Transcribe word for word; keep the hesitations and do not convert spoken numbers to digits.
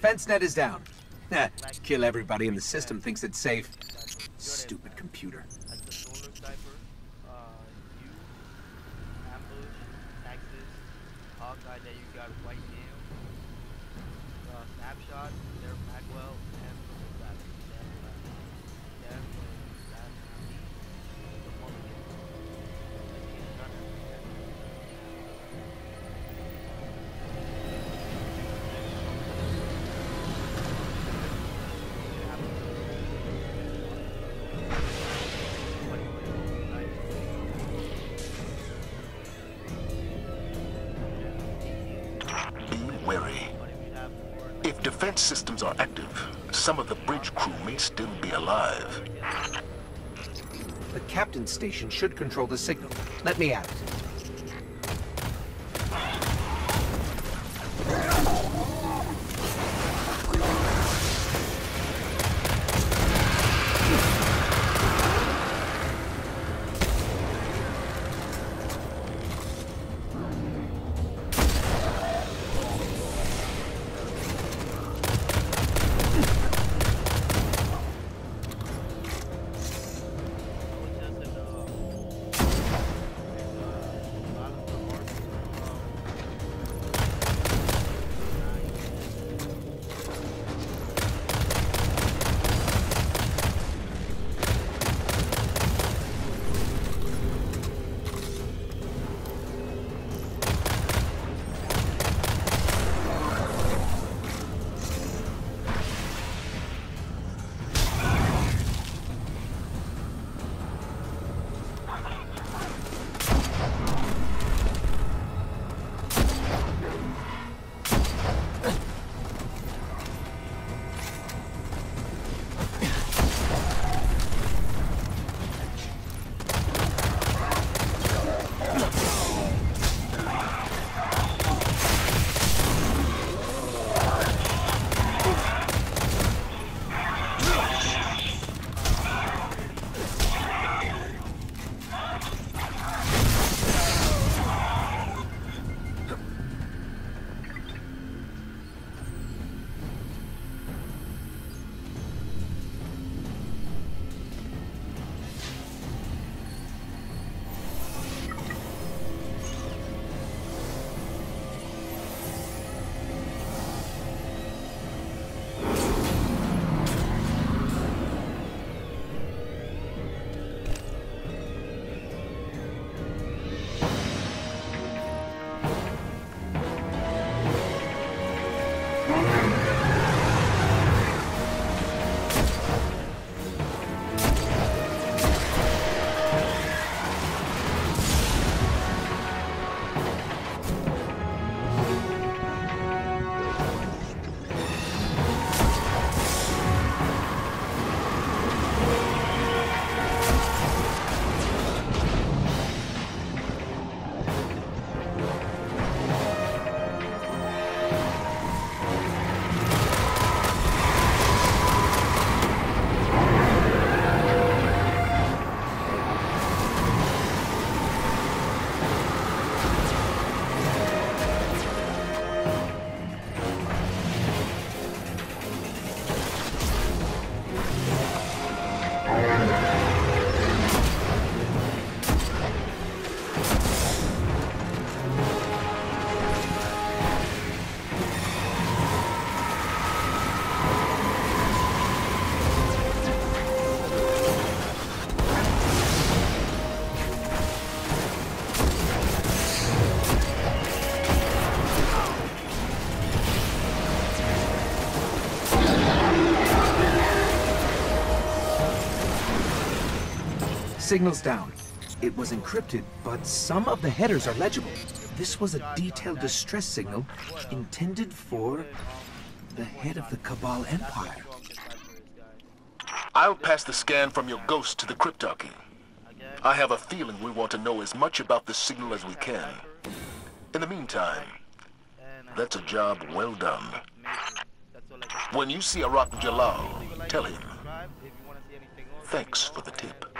defense net is down. Nah, kill everybody in the system thinks it's safe. Stupid computer. As the solar sniper, uh, you, ambush, Texas, Hawkeye that you got right now, uh, snapshot, their Magwell, and the Black Spindel. Then, last but not least, the Mulligan. Like the Gunner. Wary. If defense systems are active, some of the bridge crew may still be alive. The captain's station should control the signal. Let me at it. Signal's down. It was encrypted, but some of the headers are legible. This was a detailed distress signal intended for the head of the Cabal Empire. I'll pass the scan from your ghost to the cryptarchy. I have a feeling we want to know as much about the signal as we can. In the meantime, that's a job well done. When you see Arak Jalal, tell him, thanks for the tip.